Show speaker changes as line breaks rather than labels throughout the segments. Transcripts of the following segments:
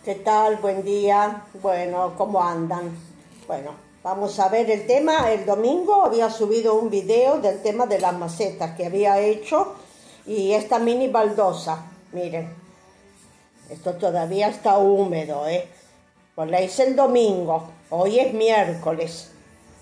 ¿Qué tal? Buen día. Bueno, ¿cómo andan? Bueno, vamos a ver el tema. El domingo había subido un video del tema de las macetas que había hecho y esta mini baldosa. Miren, esto todavía está húmedo, ¿eh? Pues la hice el domingo. Hoy es miércoles.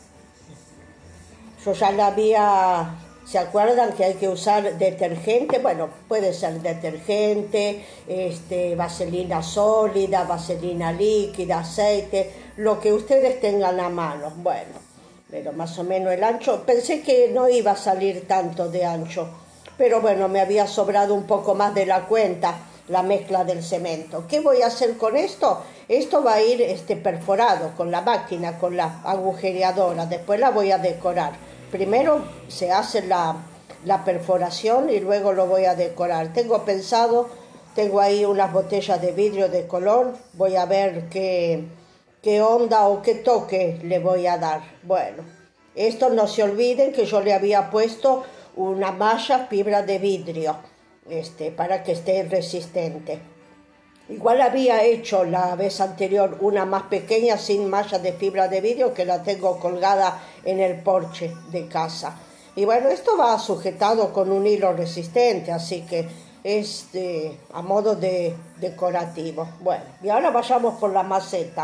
Yo ya la había... ¿Se acuerdan que hay que usar detergente? Bueno, puede ser detergente, vaselina sólida, vaselina líquida, aceite, lo que ustedes tengan a mano. Bueno, pero más o menos el ancho, pensé que no iba a salir tanto de ancho, pero bueno, me había sobrado un poco más de la cuenta la mezcla del cemento. ¿Qué voy a hacer con esto? Esto va a ir perforado con la máquina, con la agujereadora, después la voy a decorar. Primero se hace la perforación y luego lo voy a decorar. Tengo pensado, tengo ahí unas botellas de vidrio de color, voy a ver qué onda o qué toque le voy a dar. Bueno, esto no se olviden que yo le había puesto una malla fibra de vidrio, para que esté resistente. Igual había hecho la vez anterior una más pequeña sin malla de fibra de vidrio que la tengo colgada en el porche de casa. Y bueno, esto va sujetado con un hilo resistente, así que es a modo de decorativo. Bueno, y ahora vayamos por la maceta.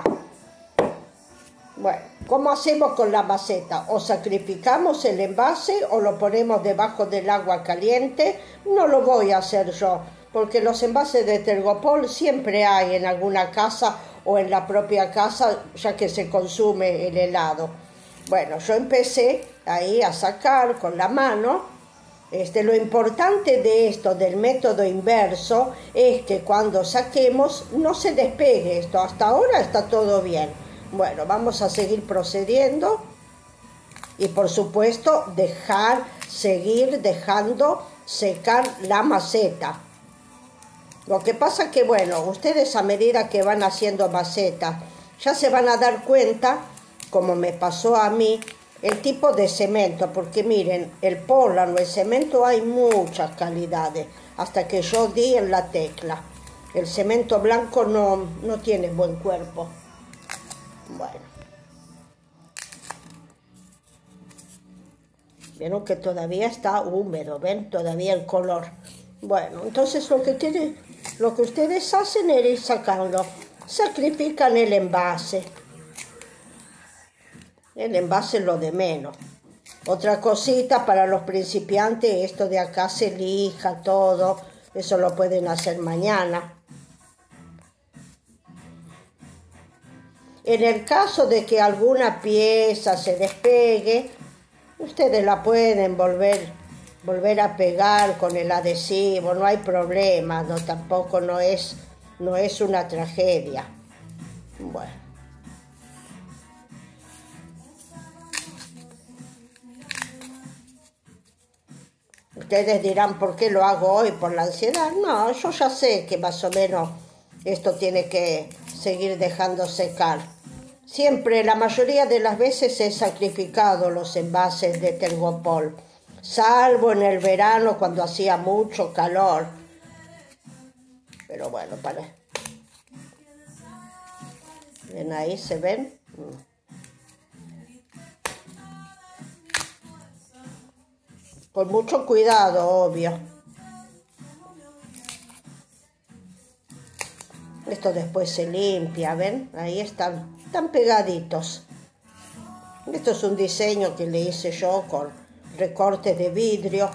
Bueno, ¿cómo hacemos con la maceta? O sacrificamos el envase o lo ponemos debajo del agua caliente. No lo voy a hacer yo, porque los envases de Tergopol siempre hay en alguna casa o en la propia casa, ya que se consume el helado. Bueno, yo empecé ahí a sacar con la mano. Lo importante de esto, del método inverso, es que cuando saquemos no se despegue esto. Hasta ahora está todo bien. Bueno, vamos a seguir procediendo y por supuesto seguir dejando secar la maceta. Lo que pasa que, bueno, ustedes a medida que van haciendo macetas, ya se van a dar cuenta, como me pasó a mí, el tipo de cemento, porque miren, el pólano, el cemento, hay muchas calidades, hasta que yo di en la tecla. El cemento blanco no tiene buen cuerpo. Bueno. Vieron que todavía está húmedo, ¿ven? Todavía el color. Bueno, entonces lo que ustedes hacen es ir sacando. Sacrifican el envase. El envase es lo de menos. Otra cosita para los principiantes, esto de acá se lija todo. Eso lo pueden hacer mañana. En el caso de que alguna pieza se despegue, ustedes la pueden volver a pegar con el adhesivo, no hay problema, tampoco no es una tragedia. Bueno. Ustedes dirán, ¿por qué lo hago hoy? ¿Por la ansiedad? No, yo ya sé que más o menos esto tiene que seguir dejando secar. Siempre, la mayoría de las veces he sacrificado los envases de Tergopol, salvo en el verano cuando hacía mucho calor. Pero bueno, ¿ven ahí? ¿Se ven? Con mucho cuidado, obvio. Esto después se limpia, ¿ven? Ahí están pegaditos. Esto es un diseño que le hice yo con recortes de vidrio.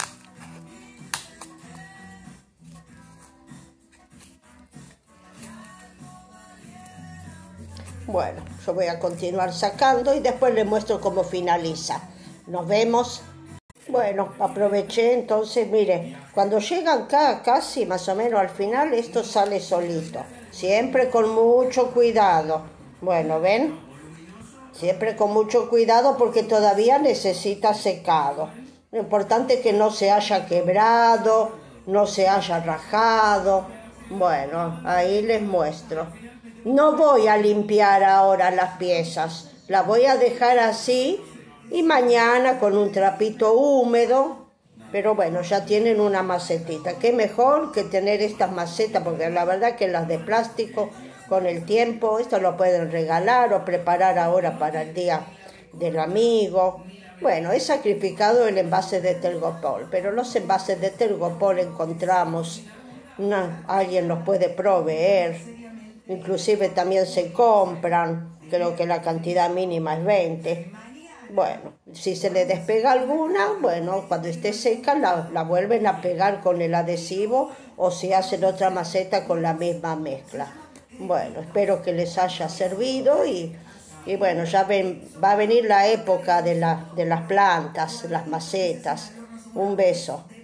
Bueno, yo voy a continuar sacando y después les muestro cómo finaliza. Nos vemos. Bueno, aproveché entonces, miren, cuando llegan acá casi más o menos al final, esto sale solito. Siempre con mucho cuidado. Bueno, ¿ven? Siempre con mucho cuidado porque todavía necesita secado. Lo importante es que no se haya quebrado, no se haya rajado. Bueno, ahí les muestro. No voy a limpiar ahora las piezas. Las voy a dejar así y mañana con un trapito húmedo. Pero bueno, ya tienen una macetita. Qué mejor que tener estas macetas, porque la verdad que las de plástico con el tiempo. Esto lo pueden regalar o preparar ahora para el día del amigo. Bueno, he sacrificado el envase de Tergopol, pero los envases de Tergopol encontramos, alguien los puede proveer, inclusive también se compran, creo que la cantidad mínima es 20. Bueno, si se le despega alguna, bueno, cuando esté seca la vuelven a pegar con el adhesivo o si hacen otra maceta con la misma mezcla. Bueno, espero que les haya servido y bueno, ya ven, va a venir la época de las plantas, las macetas. Un beso.